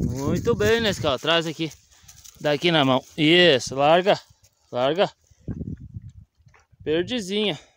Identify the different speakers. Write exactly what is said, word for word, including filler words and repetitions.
Speaker 1: Muito bem, Nescau. Traz aqui. Daqui na mão. Isso, larga. Larga. Perdizinha.